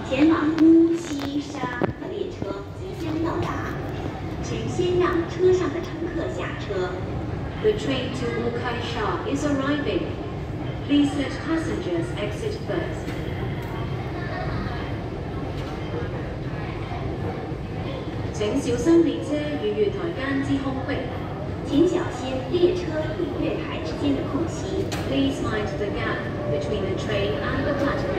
前往乌溪沙的列车即将到达，请先让车上的乘客下车。The train to Wukai Sha is arriving. Please let passengers exit first. 請小心列車與月台間之空隙。請小心列車與月台之間的空隙。Please mind the gap between the train and the platform.